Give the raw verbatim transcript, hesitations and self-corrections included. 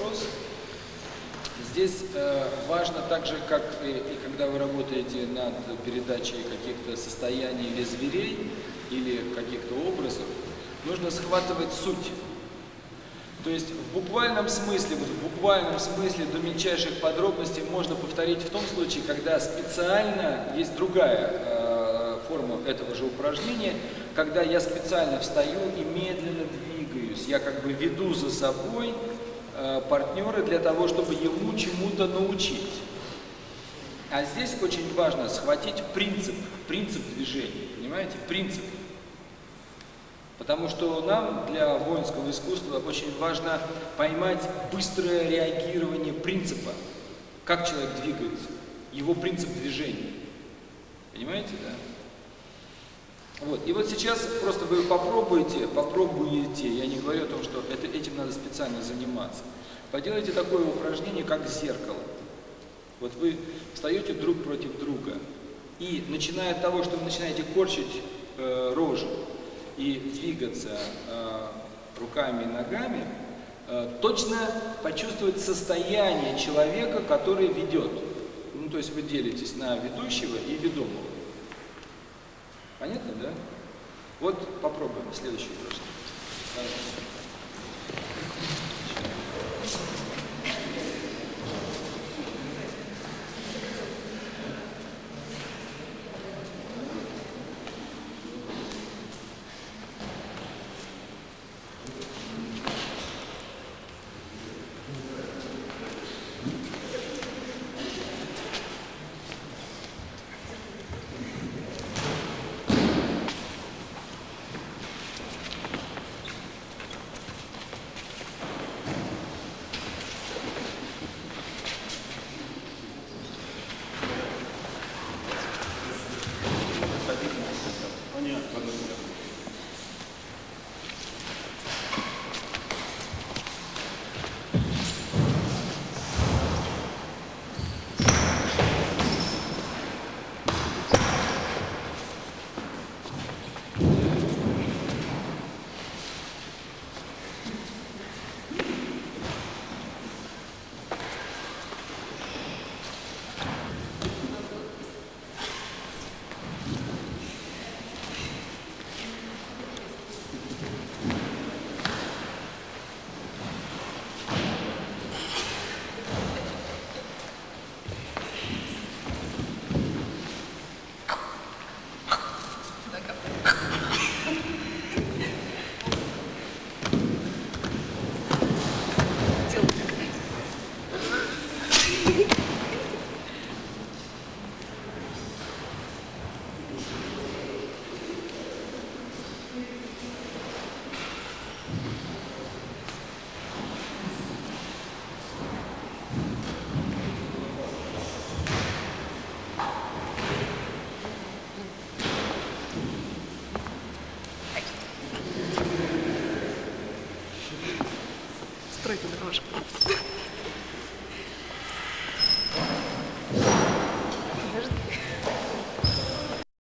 вопрос. Здесь э, важно так же, как и, и когда вы работаете над передачей каких-то состояний или зверей, или каких-то образов, нужно схватывать суть. То есть в буквальном смысле, вот в буквальном смысле до мельчайших подробностей можно повторить в том случае, когда специально, есть другая э, форма этого же упражнения, когда я специально встаю и медленно двигаюсь, я как бы веду за собой э, партнера для того, чтобы ему чему-то научить. А здесь очень важно схватить принцип, принцип движения, понимаете, принцип. Потому что нам для воинского искусства очень важно поймать быстрое реагирование принципа, как человек двигается, его принцип движения. Понимаете, да? Вот. И вот сейчас просто вы попробуйте, попробуйте, я не говорю о том, что это, этим надо специально заниматься. Поделайте такое упражнение, как зеркало. Вот вы встаете друг против друга, и начиная от того, что вы начинаете корчить э, рожу, и двигаться э, руками и ногами, э, точно почувствовать состояние человека, который ведет. Ну, то есть вы делитесь на ведущего и ведомого. Понятно, да? Вот попробуем следующий упражнение. Стройка дорожка.